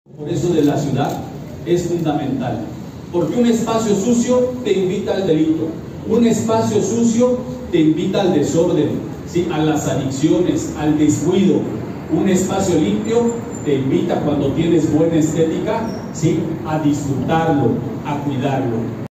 Por eso de la ciudad es fundamental, porque un espacio sucio te invita al delito, un espacio sucio te invita al desorden, ¿sí? A las adicciones, al descuido. Un espacio limpio te invita, cuando tienes buena estética, ¿sí? A disfrutarlo, a cuidarlo.